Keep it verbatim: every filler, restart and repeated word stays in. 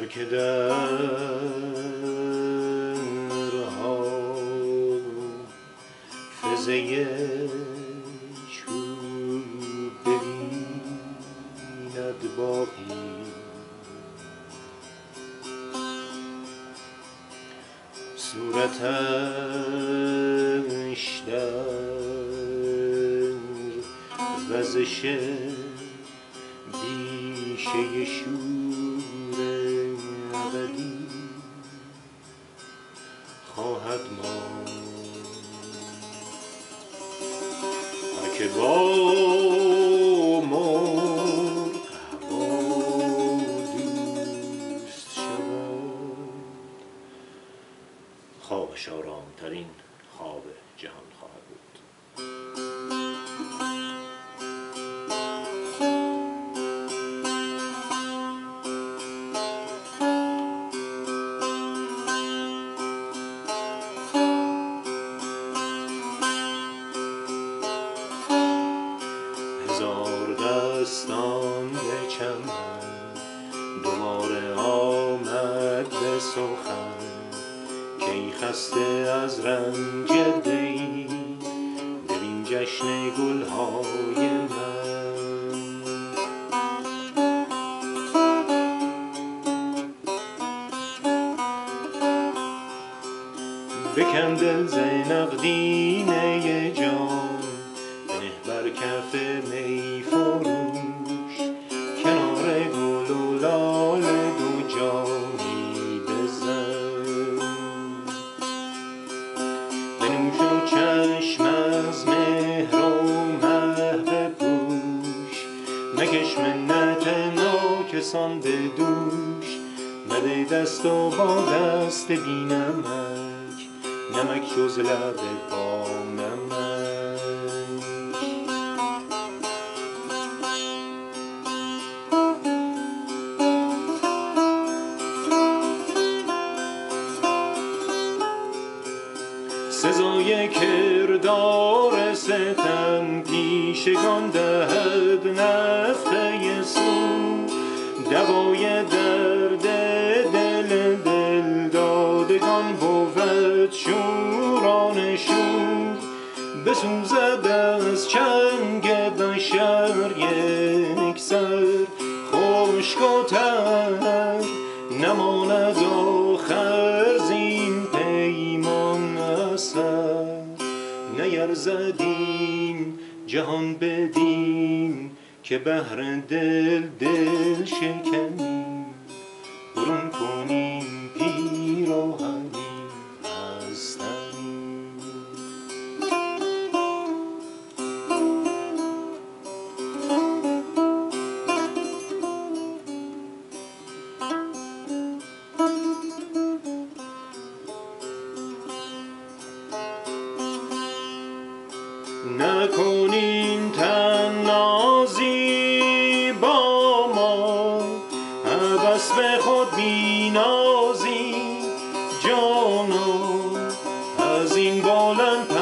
که درها فزه چوب ببیند باقی، صورتش در وزش بیشه شور ابدی خواهد ماند. هر که با مرغ هوا دوست شود، خوابش آرامترین خواب جهان خواهد بود. هزاردستان به چمن دوباره آمد به سخن، که ای خسته از رنج دی ببین جشن گلهای من. بکن دل ز نقدینه جان، بنه بر کف می فروش، کنار گل و لاله دو جامی بزن. بنوش و چشم از مهر و مه بپوش، مکش منت ناکسان به دوش. مده دست و با دست بی نمک، نمک جز لب با نمک. سزای کردار ستم پیشگان دهد نفخه سود، دوای درد دل دل دادگان بود شوران شور. بسوزد از چنگ بشر یک سر، خشک و تر نماند آخر زین پیمان اثر. نیرزدیم جهان بدین، که بهر دل دل شکنیم. برون کنیم پیراهنی از تنی. نکنیم تنازی با ما، عبث به خود بینازی جانا. از این بلند